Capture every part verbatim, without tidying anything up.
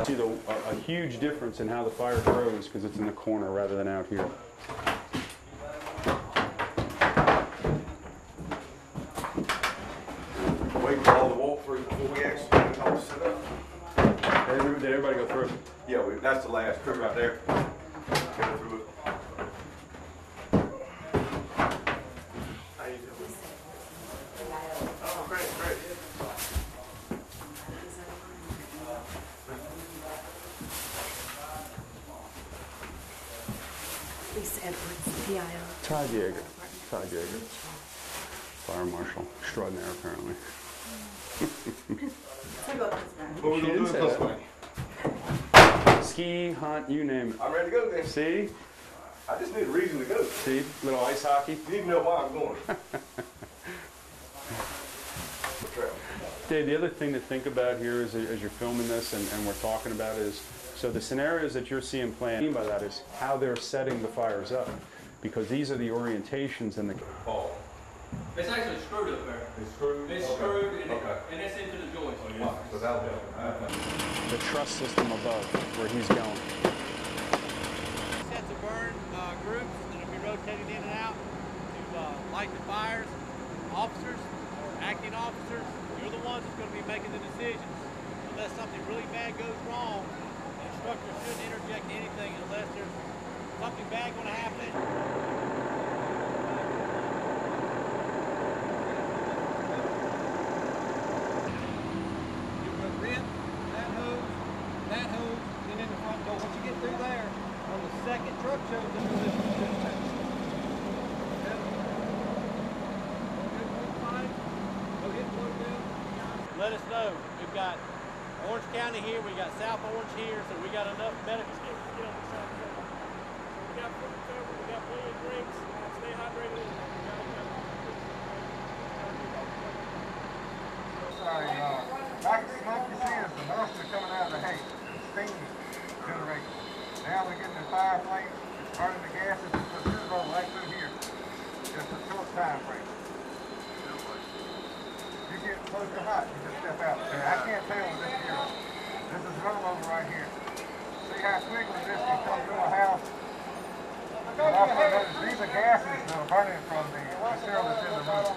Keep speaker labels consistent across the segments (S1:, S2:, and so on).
S1: see the, a, a huge difference in how the fire grows because it's in the corner rather than out here.
S2: Wait for all the walkthrough before we actually get it all set up.
S1: Did everybody, did everybody go through?
S2: Yeah, we, that's the last crew right there. Go through it. How you doing? Oh, great, great.
S3: Lisa Edwards, P I O.
S1: Todd Yeager. Todd Yeager. Fire marshal extraordinaire, apparently.
S2: What we
S1: She
S2: gonna do
S1: didn't
S2: it
S1: say
S2: this
S1: that.
S2: way?
S1: Ski, hunt, you name it.
S2: I'm ready to go then.
S1: See?
S2: I just need a reason to go.
S1: See? Little ice hockey.
S2: You need to know why I'm going.
S1: Dave, the other thing to think about here is, as you're filming this and, and we're talking about is, so the scenarios that you're seeing planned, what I mean by that is how they're setting the fires up. Because these are the orientations and the...
S2: Oh.
S4: It's actually screwed up there.
S2: It's screwed?
S4: It's
S2: Okay.
S4: screwed and,
S2: Okay.
S4: it, and it's into the joist.
S2: All right, so that'll be okay.
S1: the truss system above where he's going.
S5: Sets of burn uh, groups that will be rotating in and out to uh, light the fires. Officers or acting officers, you're the ones that's going to be making the decisions. Unless something really bad goes wrong, the instructor shouldn't interject anything unless there's something bad going to happen. Second truck shows up in this Let us know. We've got Orange County here, we got South Orange here, so we got enough medical stations. Get on the side of the we got food covered, we got plenty of drinks, stay hydrated.
S6: Sorry, uh, like, like you see, is the moisture coming out of the hay, steam generator. Now we're getting the fire flame, it's burning the gases, so this is rolling right through here. Just a short time frame. You get close to hot, you just step out. And I can't tell with this here. This is rollover right here. See how quickly this can come through a house. And also notice these are gases that are burning from the material that's in the roof.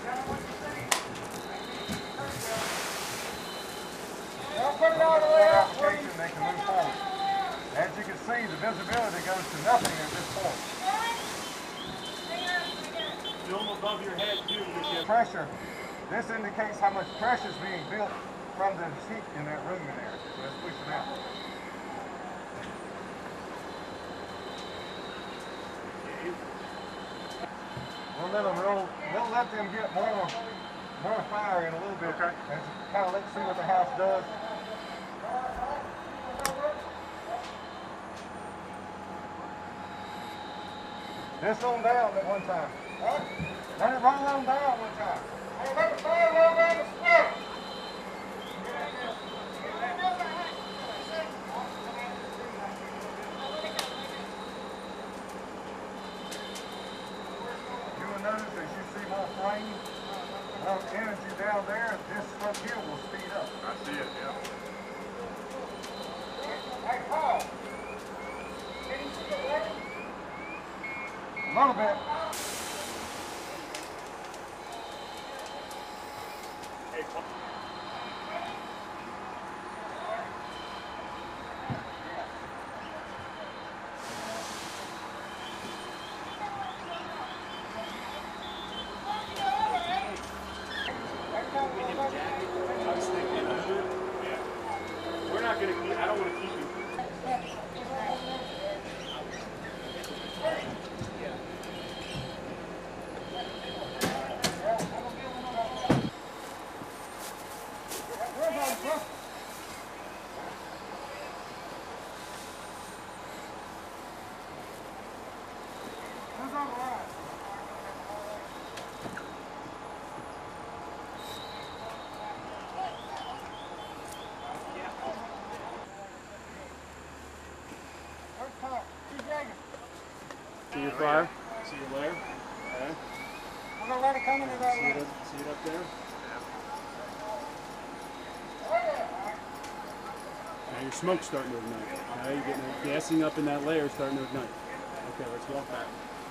S6: Put it all the way up. Application, they can move forward. As you can see, the visibility goes to nothing at this point.
S5: Film above your head too.
S6: Pressure. This indicates how much pressure is being built from the heat in that room in there. So let's push it out. We'll let them roll. We'll let them get more, more fire in a little bit. Okay. And kind of let's see what the house does. This on down at one time. Huh? Let it roll on down one time. Hey, let the fire roll down the slope. You will notice as you see more flame, more energy down there, this up here will speed up.
S2: I see it, yeah.
S6: Hey, Paul. Can you see the light? A little bit.
S5: Hey, Paul.
S1: We're not going to keep, I don't want to keep you. See your fire? See your layer? Okay.
S6: We're going to let it come into that
S1: See it
S6: room.
S1: up, see it up there? Now you're your smoke's starting to ignite. Okay, you're getting the gassing up in that layer starting to ignite. Okay, let's walk back.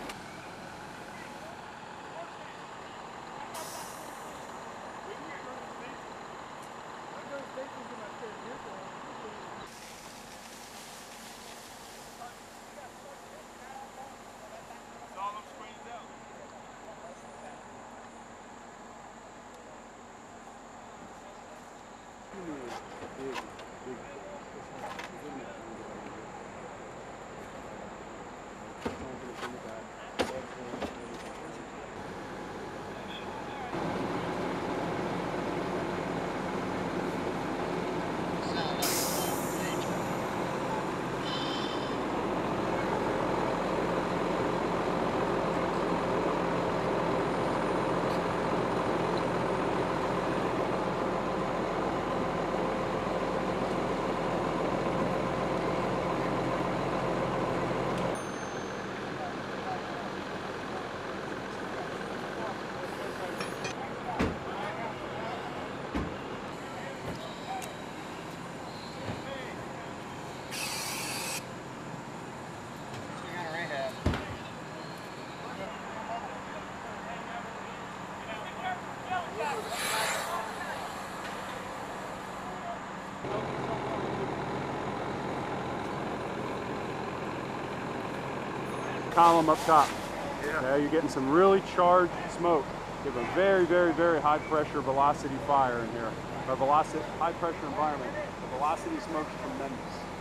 S1: Column up top.
S6: Yeah.
S1: Okay, you're getting some really charged smoke. You have a very, very, very high pressure velocity fire in here. A velocity, high pressure environment. The velocity of smoke is tremendous.